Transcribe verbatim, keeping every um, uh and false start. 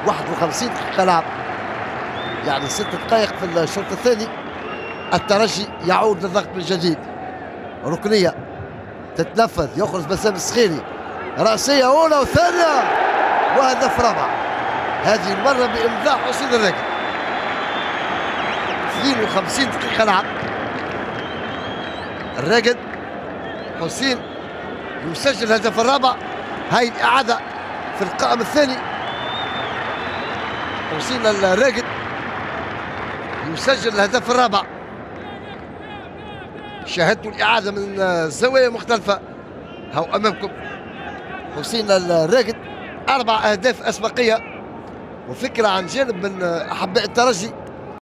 واحد وخمسين دقيقة لعب، يعني ست دقائق في الشوط الثاني. الترجي يعود للضغط من جديد. ركنية تتنفذ، يخرج بسام الصخيري، رأسية أولى وثانية وهدف رابع، هذه المرة بإمضاء حسين الراقد. اثنين وخمسين دقيقة لعب. الراقد حسين يسجل الهدف الرابع. هاي الإعادة في القائم الثاني. حسين الراقد يسجل الهدف الرابع. شاهدتوا الإعادة من زوايا مختلفة، هو أمامكم حسين الراقد. أربع أهداف أسبقية، وفكرة عن جانب من أحباء الترجي